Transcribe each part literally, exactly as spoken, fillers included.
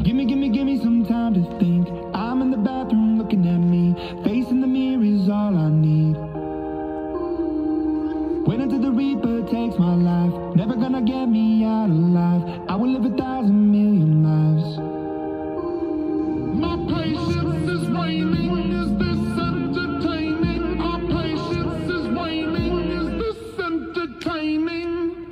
Gimme, gimme, gimme some time to think. I'm in the bathroom looking at me. Facing the mirror is all I need. Wait until the Reaper takes my life. Never gonna get me out alive. I will live a thousand million lives. My patience is waning. Is this entertaining? Our patience is waning. Is this entertaining?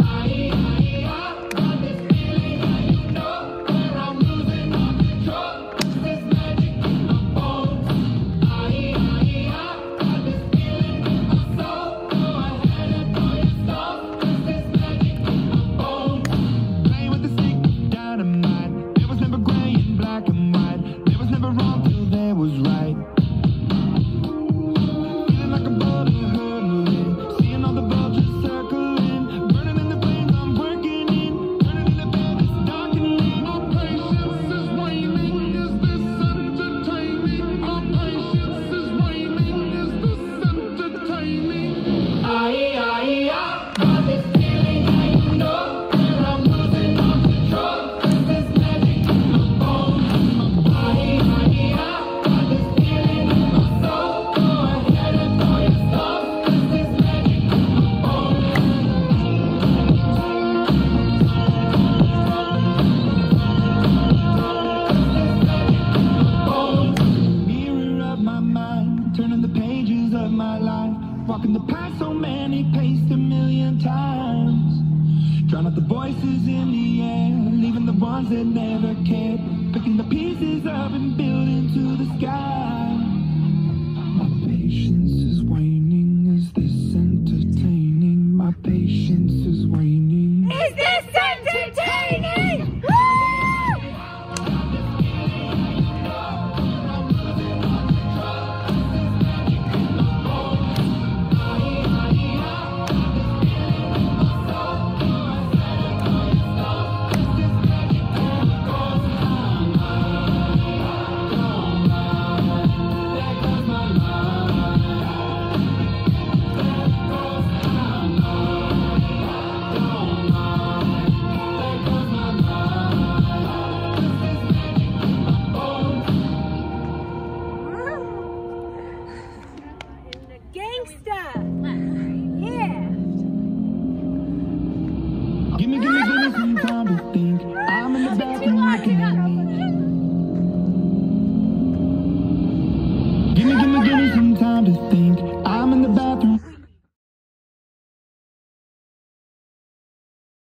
Walking the path so many paced a million times. Drown out the voices in the air, leaving the ones that never cared. Picking the pieces up and building to the sky. My patience is waning. Is this entertaining? My patience is waning. Is this entertaining? Gangsta! Yeah! Gimme, gimme, gimme some time to think.